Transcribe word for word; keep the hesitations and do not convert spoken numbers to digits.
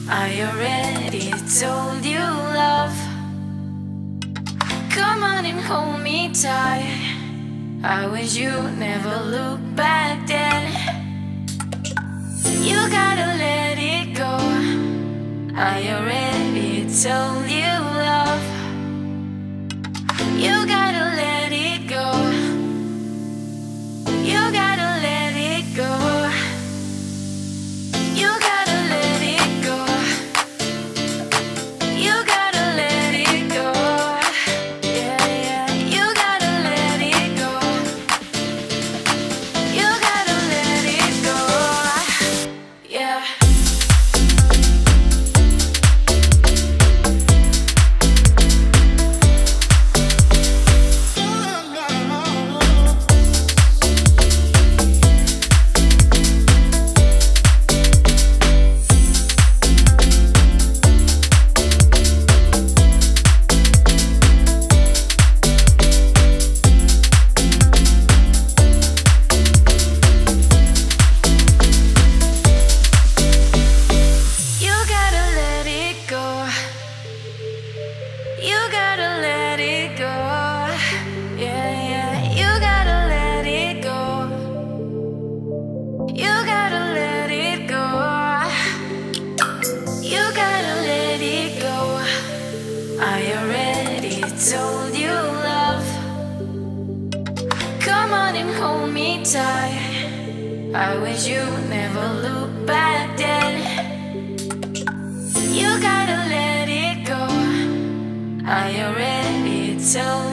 I already told you, love. Come on and hold me tight. I wish you never look back then. You gotta let it go. I already told you, love. You gotta let it go. You gotta let it go. You gotta let it go. You gotta let it go. Yeah, yeah. You gotta let it go. You gotta let it go. Yeah. You gotta let it go. Yeah, yeah. You gotta let it go. You gotta let it go. You gotta let it go. I already told you, love. Come on and hold me tight. I wish you never look back then. You gotta let it go. I already told